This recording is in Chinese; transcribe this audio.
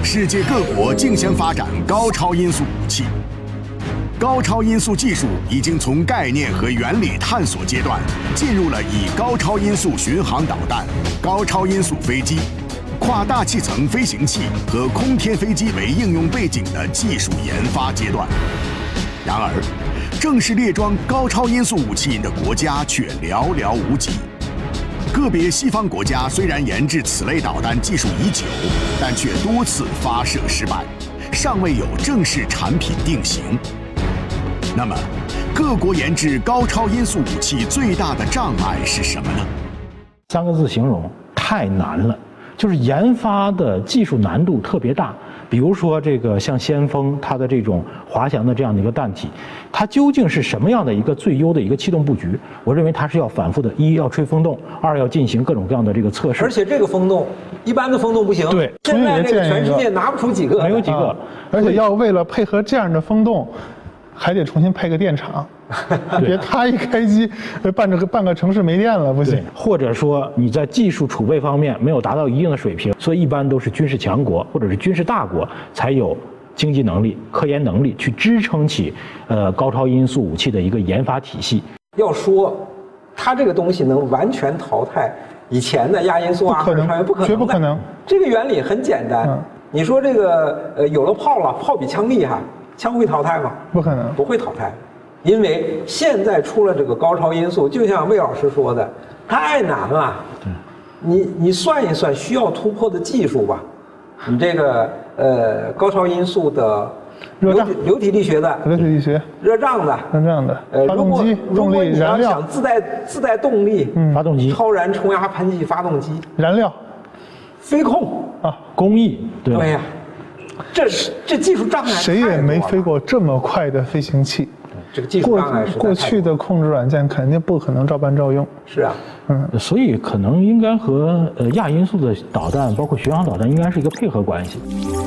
世界各国竞相发展高超音速武器。高超音速技术已经从概念和原理探索阶段，进入了以高超音速巡航导弹、高超音速飞机、跨大气层飞行器和空天飞机为应用背景的技术研发阶段。然而，正式列装高超音速武器的国家却寥寥无几。个别西方国家虽然研制此类导弹技术已久，但却多次发射失败，尚未有正式产品定型。那么，各国研制高超音速武器最大的障碍是什么呢 ？3个字形容：太难了。就是研发的技术难度特别大。比如说这个像先锋，它的这种滑翔的这样的一个弹体，它究竟是什么样的一个最优的一个气动布局？我认为它是要反复的，一要吹风洞，二要进行各种各样的这个测试。 而且这个风洞，一般的风洞不行。 对， 现在这个全世界拿不出几个， 没有几个， 而且要为了配合这样的风洞，还得重新配个电厂。别它一开机，半个城市没电了，不行。 或者说你在技术储备方面没有达到一定的水平，所以一般都是军事强国或者是军事大国才有经济能力、科研能力去支撑起高超音速武器的一个研发体系。 要说它这个东西能完全淘汰以前的亚音速啊，不可能， 绝不可能。 这个原理很简单，你说这个有了炮了，炮比枪厉害，枪会淘汰吗？ 不可能， 不会淘汰。因为现在出了这个高超音速，就像魏老师说的，太难了。你算一算需要突破的技术吧。你这个高超音速的流体力学的，热胀的， 发动机动力燃料， 想自带动力， 发动机， 超燃冲压喷气发动机， 燃料， 飞控啊，工艺， 对呀，这技术障碍， 谁也没飞过这么快的飞行器。 这个技术障碍是过去的控制软件肯定不可能照搬照用。 是啊， 所以可能应该和亚音速的导弹，包括巡航导弹，应该是一个配合关系。